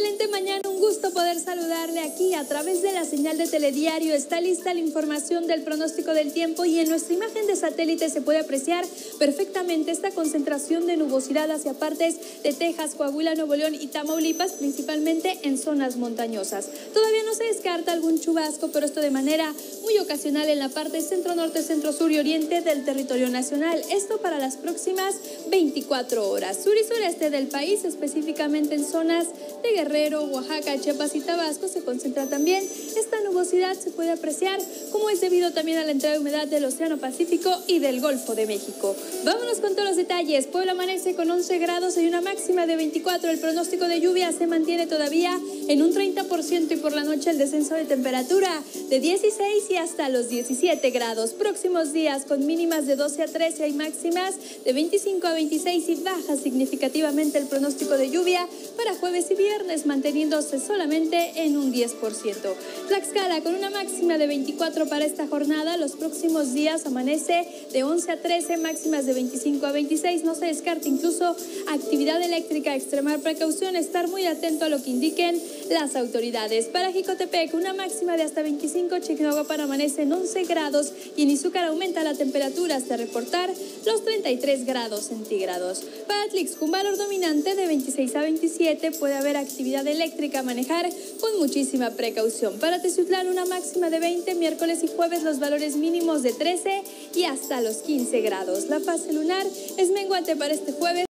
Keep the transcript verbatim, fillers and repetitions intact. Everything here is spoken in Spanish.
Excelente mañana, un gusto poder saludarle aquí a través de la señal de Telediario. Está lista la información del pronóstico del tiempo y en nuestra imagen de satélite se puede apreciar perfectamente esta concentración de nubosidad hacia partes de Texas, Coahuila, Nuevo León y Tamaulipas, principalmente en zonas montañosas. Todavía no se descarta algún chubasco, pero esto de manera muy ocasional en la parte centro-norte, centro-sur y oriente del territorio nacional. Esto para las próximas veinticuatro horas. Sur y sureste del país, específicamente en zonas de Guerrero, Oaxaca, Chiapas y Tabasco, se concentra también esta nubosidad. Se puede apreciar como es debido también a la entrada de humedad del Océano Pacífico y del Golfo de México. Vámonos con todos los detalles. Puebla amanece con once grados y una máxima de veinticuatro. El pronóstico de lluvia se mantiene todavía en un treinta por ciento y por la noche el descenso de temperatura de dieciséis y hasta los diecisiete grados. Próximos días con mínimas de doce a trece y máximas de veinticinco a veintiséis y baja significativamente el pronóstico de lluvia para jueves y viernes, manteniéndose solamente en un diez por ciento. Tlaxcala con una máxima de veinticuatro para esta jornada. Los próximos días amanece de once a trece, máximas de veinticinco a veintiséis. No se descarta incluso actividad eléctrica. Extremar precaución, estar muy atento a lo que indiquen las autoridades. Para Jicotepec, una máxima de hasta veinticinco. Chignahuapan amanece en once grados y en Izúcar aumenta la temperatura hasta reportar los treinta y tres grados centígrados. Para Atlixco, un valor dominante de veintiséis a veintisiete. Puede haber actividad eléctrica a manejar con muchísima precaución. Para Teciutlán, una máxima de veinte. Miércoles y jueves los valores mínimos de trece y hasta los quince grados. La fase lunar es menguante para este jueves.